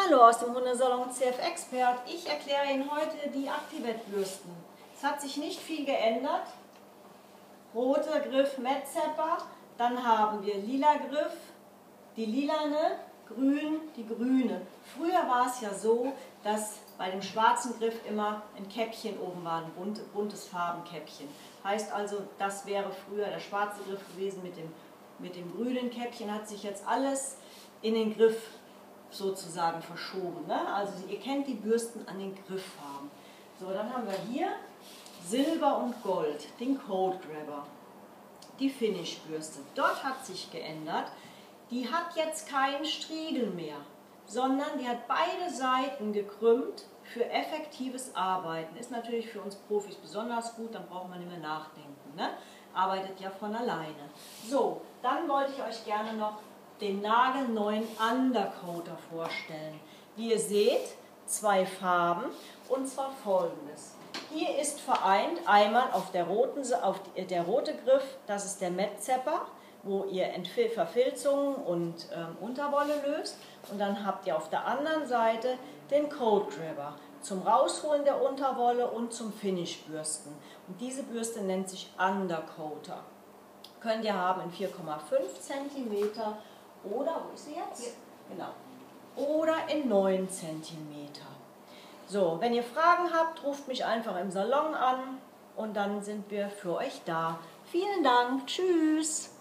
Hallo aus dem Hundesalon CF Expert. Ich erkläre Ihnen heute die Activate-Bürsten. Es hat sich nicht viel geändert. Roter Griff Metsepper, dann haben wir lila Griff, die lilane, grün, die grüne. Früher war es ja so, dass bei dem schwarzen Griff immer ein Käppchen oben war, ein buntes Farbenkäppchen. Heißt also, das wäre früher der schwarze Griff gewesen mit dem grünen Käppchen, hat sich jetzt alles in den Griff sozusagen verschoben. Ne? Also ihr kennt die Bürsten an den Grifffarben. So, dann haben wir hier Silber und Gold, den Coat Grabber, die Finish-Bürste. Dort hat sich geändert, die hat jetzt keinen Striegel mehr, sondern die hat beide Seiten gekrümmt für effektives Arbeiten. Ist natürlich für uns Profis besonders gut, dann braucht man nicht mehr nachdenken. Ne? Arbeitet ja von alleine. So, dann wollte ich euch gerne noch den nagelneuen Undercoater vorstellen. Wie ihr seht, zwei Farben, und zwar folgendes. Hier ist vereint einmal auf der rote Griff, das ist der Metsepper, wo ihr Verfilzungen und Unterwolle löst. Und dann habt ihr auf der anderen Seite den Coat Grabber zum Rausholen der Unterwolle und zum Finish-Bürsten. Und diese Bürste nennt sich Undercoater. Könnt ihr haben in 4,5 cm oder, wo ist sie jetzt? Hier. Genau. Oder in 9 cm. So, wenn ihr Fragen habt, ruft mich einfach im Salon an und dann sind wir für euch da. Vielen Dank. Tschüss.